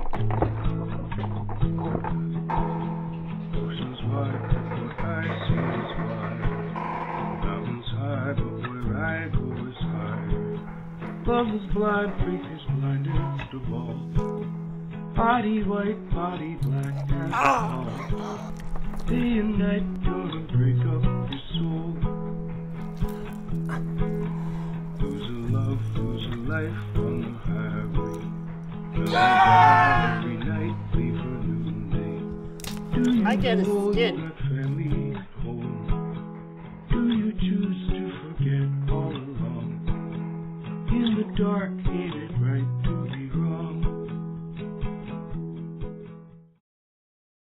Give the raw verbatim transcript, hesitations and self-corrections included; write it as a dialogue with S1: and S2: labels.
S1: Oceans wide, but what I see is wide. Mountains high, but where I go is high. Love is blind, faith is blinded to ball. Body white, body black, and all. Day and night, gonna break up your soul. Lose a love, lose a life on the highway. Every night, leave a new day. Do you
S2: I get a
S1: know
S2: skin.
S1: that